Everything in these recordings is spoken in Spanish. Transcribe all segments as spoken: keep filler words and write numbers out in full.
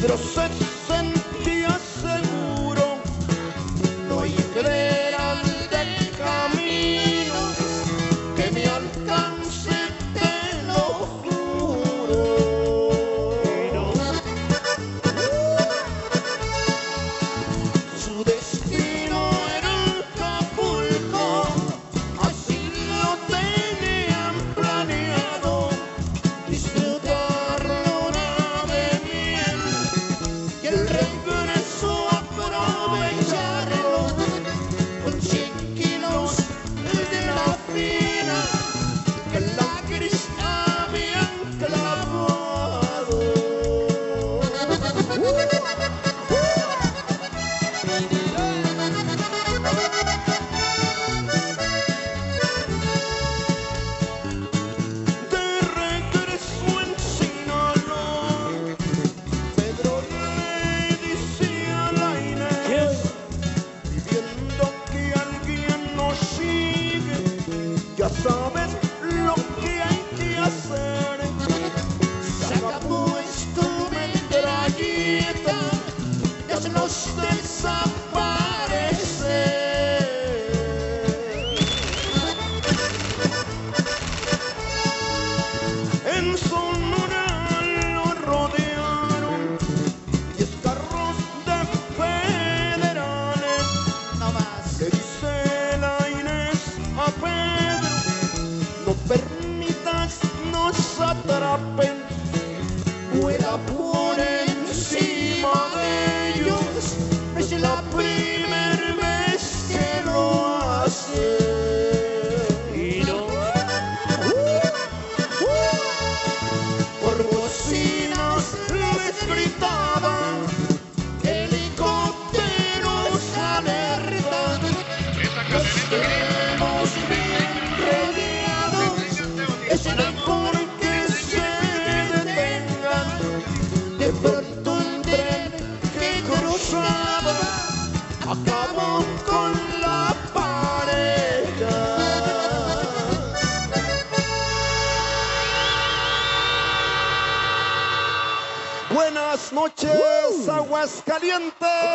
pero se sentía seguro, no hay veras del camino que me alcance, te lo juro. Su destino era Acapulco, así lo tenían planeado, disfrutar luna de miel y el regreso aprovecharlo con cien kilos de la fina que la gris habían clavado. De regreso en Sinaloa, Pedro le decía a la Inés, viendo que alguien nos sigue, ya sabes lo que hay que hacer. Se acabó esto, metralleta, y hazlos desaparecer. En Sonora lo rodearon diez carros de federales. No más. Le dice la Inés a Pedro, no permitas nos atrapen, vuela por encima de ellos, es la primera vez que lo hace. Y no. Por bocinas les gritaban, helicópteros alerta, los tenemos bien rodeados, es mejor que se detengan. De pronto un tren que cruzaba acabó con la pareja. Buenas noches, Aguascalientes.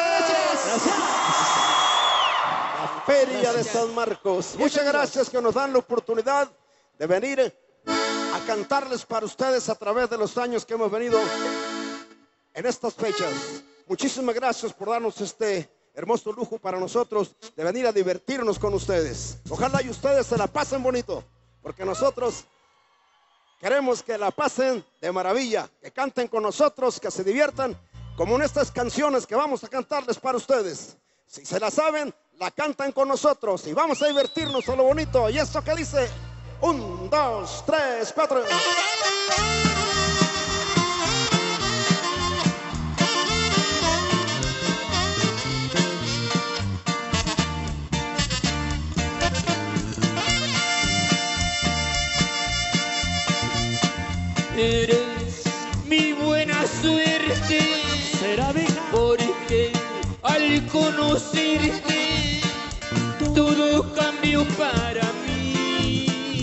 La Feria de San Marcos. Muchas gracias que nos dan la oportunidad de venir a cantarles para ustedes a través de los años que hemos venido en estas fechas. Muchísimas gracias por darnos este hermoso lujo para nosotros de venir a divertirnos con ustedes. Ojalá y ustedes se la pasen bonito, porque nosotros queremos que la pasen de maravilla, que canten con nosotros, que se diviertan, como en estas canciones que vamos a cantarles para ustedes. Si se la saben, la cantan con nosotros y vamos a divertirnos a lo bonito. Y esto que dice, un, dos, tres, cuatro. Eres mi buena suerte, será vieja, porque al conocerte todo cambió para mí.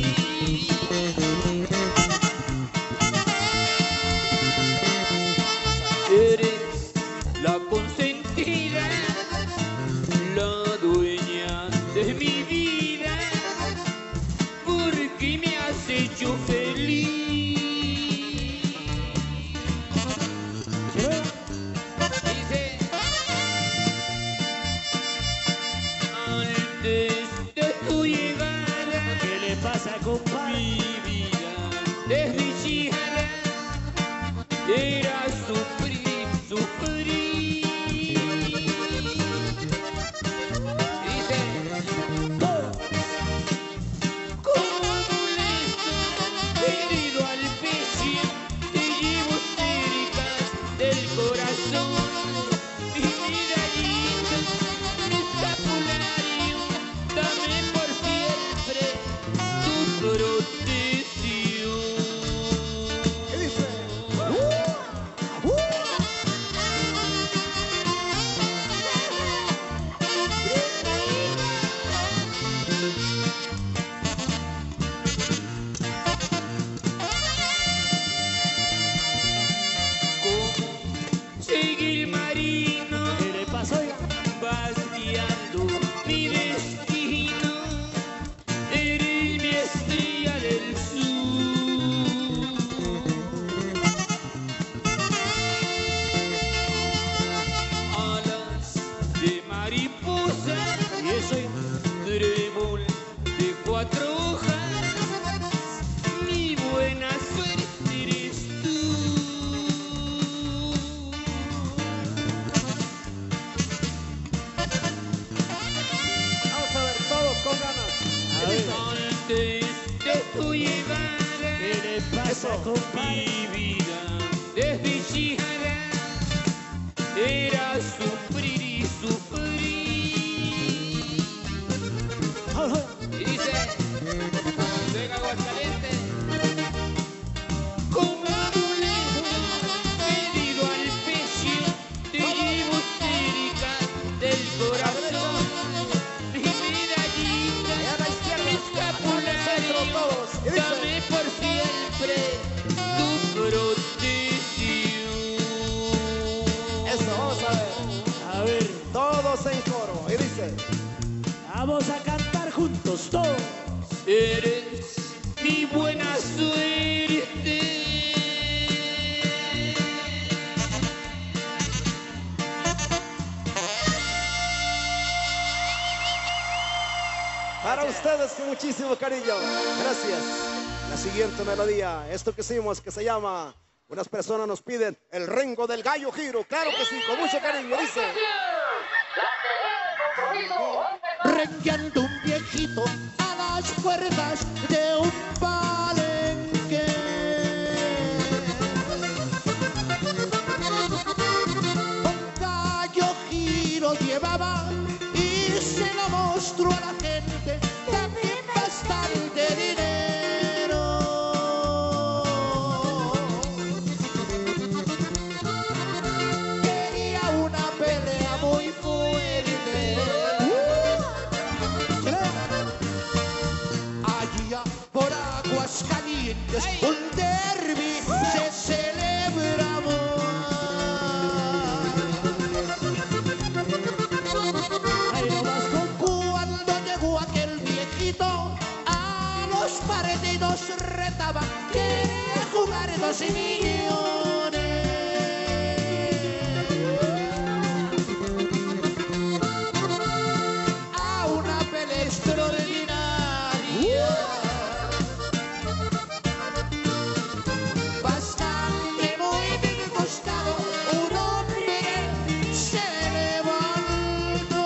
Eres la consentida, la dueña de mi vida, porque me has hecho feliz. Mi vida desdichada era sufrir, sufrir. Dice, como molesto, herido al pecho, te llevo cerca del corazón. Mi medallita, mi escapulario, dame por siempre tu protección. ¿Qué pasa con mi vida? Desdichada era sufrir y sufrir. Y dice, venga Aguascalientes. Como amuleto pedido al pecho, te llevo cerca del corazón. Mi medallita, mi escapulario, dame por siempre tu protección. Eso, vamos a ver. A ver, Todos en coro. Y dice, vamos a cantar juntos todos. Eres mi buena suerte. para ustedes con muchísimo cariño. Gracias. La siguiente melodía, esto que hicimos que se llama, unas personas nos piden el Rengo del Gallo Giro. Claro que sí, con mucho cariño. Dice, Rengueando un viejito a las puertas de un palenque. Un gallo giro llevaba y se lo mostró a la gente. También bastante dinero. Quería una pelea muy fuerte. Allá por Aguascalientes un derbi se celebraba. Ay, no más con cuando llegó aquel viejito a los partidos retaba, quería jugar dos millones. A una pelea extraordinaria, bastante muy disgustado, un hombre se levantó.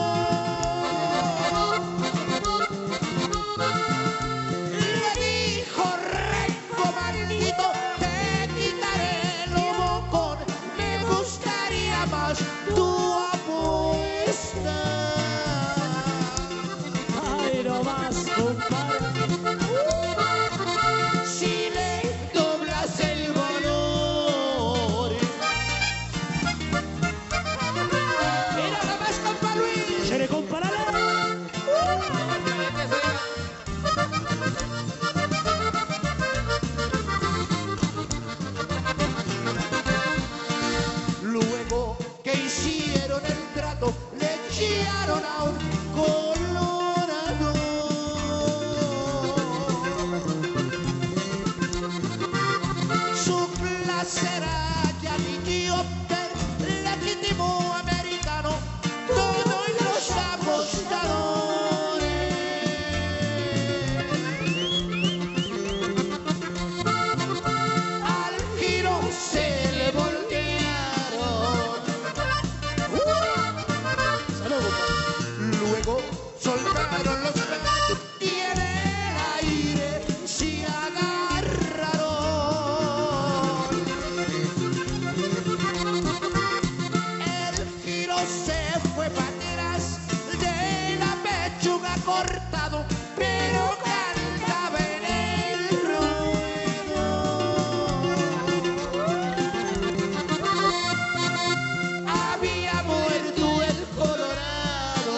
Le dijo, Rengo maldito, te quitaré el bocón, me gustaría más tu apuesta. Ay, no más, compadre. Si le doblas el valor. Mira nada más, compa Luis. Se le comparará. Luego que hicieron el trato, le echaron a un colorado. Su clase era Yankee-Opter, legítimo americano, todos los apostadores. Al giro se le voltearon. Luego soltaron los brazos y en el aire se agarraron. El giro se fue para atrás de la pechuga cortado, pero cantaba en el ruedo. Había muerto el colorado.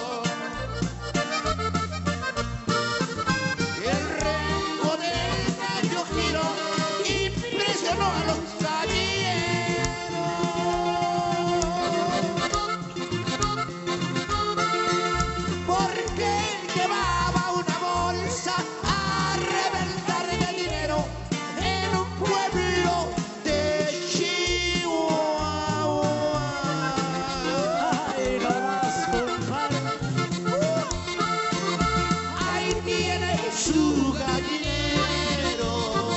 El Rengo del Gallo Giro impresionó a los galleros. Porque él llevaba una bolsa a reventar de dinero en un pueblo de Chihuahua. Ay, no más, compadre. Ahí tiene su gallinero.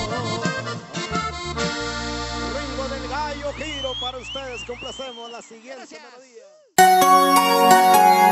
Rengo del Gallo Giro para ustedes. Complacemos la siguiente Gracias. melodía.